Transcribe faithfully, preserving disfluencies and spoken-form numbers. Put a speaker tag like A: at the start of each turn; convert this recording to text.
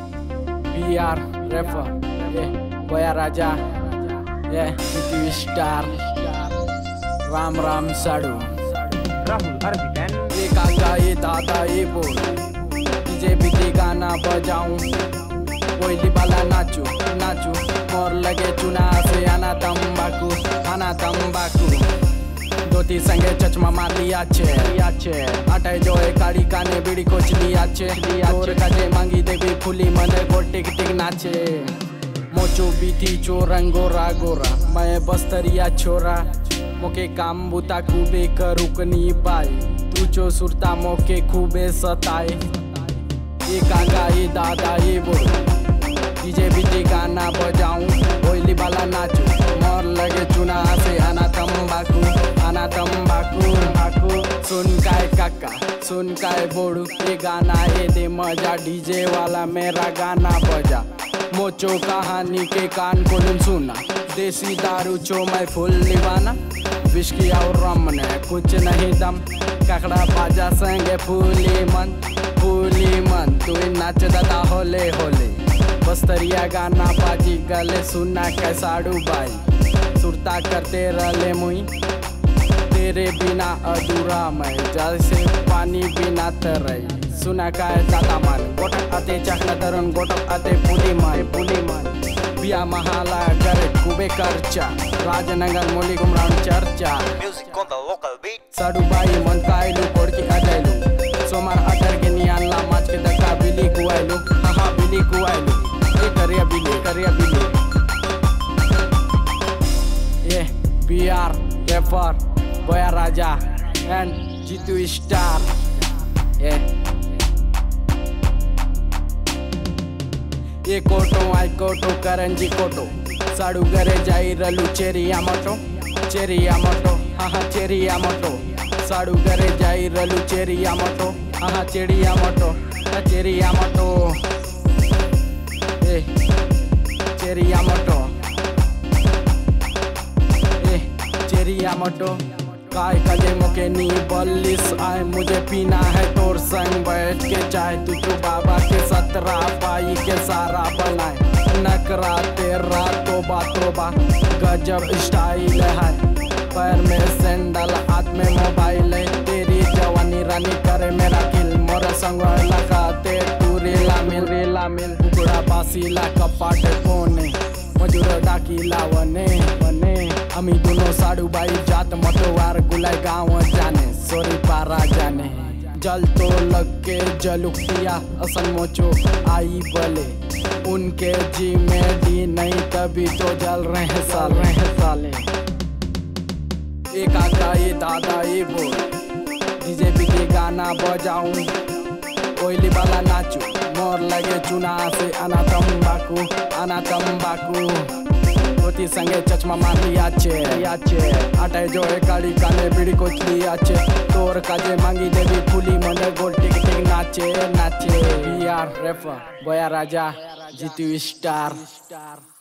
A: B R Rapper, yeah, Boya Raja, yeah, G T Star, Ram Ram Sadu,
B: Rahul अर्पितन
A: ये काका ये दादा ये बोल, डीजे बीती गाना बजाऊं, कोयली वाला नाचू नाचू, मोर लगे चुना से आना तंबाकू आना तंबाकू, दोती संगे चचमा मार लिया छे लिया छे, आटे जो एक काड़ी काने बीड़ी कोच लिया छे लिया छे, काजे मांगी देवी फुली मने को टिक टिक नाचे, मोचो बीती चो रंगोरा गोरा, मैं बस्तरिया छोरा, मोके काम बुता खूबे करुकनी पाई, तू चो सुरता मोके खूबे सताए, ये काका ये दादा ये बोल, डीजे बीजे गाना बजाऊं, कोयली वाला नाचू, मोर लगे चुना से आना तंबाकू आना तंबाकू बाकू, सुन काय काका सुन काय बोड़ू, ये गाना ये दे मजा, डीजे वाला मेरा गाना बजा, मोचो कहानी के कान को सुना, देसी दारू चो मैं फुल दीवाना, विस्की और रम ने कुछ नहीं दम, काकड़ा बाजा संगे फूली मन फूली मन, तू नाच दादा होले होले, बस्तरिया गाना बाजी गले सुना कैसाड़ू बाई, सुरता करते रले मुई, तेरे बिना अधूरा मैं, जैसे पानी बिना तरई, सुना काय दादा मन, गोटक आते चखना दरन गोटक आते पुली मन पुली मन, बिया महाला करे कुबे करचा, राजनगर मोली गुमरान चर्चा,
B: music on the local beat
A: साडू बाई मन कायलू कोड़की अदैलू, सोमार अटर के नियानला माच के दक्का बिली कुआइलू, हाँ हाँ बिली कुआइलू, ये करिया बिली करिया बिली, ये B R Rapper, Boya Raja and G T Star, ये ये कोटो आई कोटो करंजी कोटो, साडू घरे जाई रलू चेरिया मोटो चेरिया मोटो हाँ हाँ चेरिया मोटो, साडू घरे जाई रलू चेरिया मोटो हाँ हाँ चेरिया मोटो हाँ चेरिया मोटो, ए चेरिया मोटो ए चेरिया मोटो, काय कजे मोके नी बल्लिस आए, मुझे पीना है तोर संग बैठ के चाय, तू तो बाबा के सतरा पाई के सारा बनाए, नकरा तेरा तोबा तोबा गजब स्टाइल है, पैर में सैंडल हाथ में मोबाइल है, तेरी जवानी रानी करे मेरा किल, मोर संग लगाते तू रेला मिल रेला मिल, कुकुड़ा बासीला कपाट कोने मजूर डाकीला वने वने, अमी दोनों साडू बाई जात मतवार गुलाय गाँव जाने, सोरी पारा जाने, जल तो लग के जलुकिया असन मोचो आई बले, उनके जी में डी नहीं तभी तो जल रहे साल रहे साले, एक आका ये दादा ये बोल, डीजे बीजे गाना बजाऊं, कोयली वाला नाचू, मोर लगे चुना से आना तंबाकू आना तंबाकू, धोती संगे चचमा मार लिया छे लिया छे, आटे जो एक काड़ी काने बीड़ी कोच लिया छे, तोर काजे मांगी देवी फुली मन गोल टिक टिक नाचे नाचे, B R Rapper, Boya Raja, G T Star।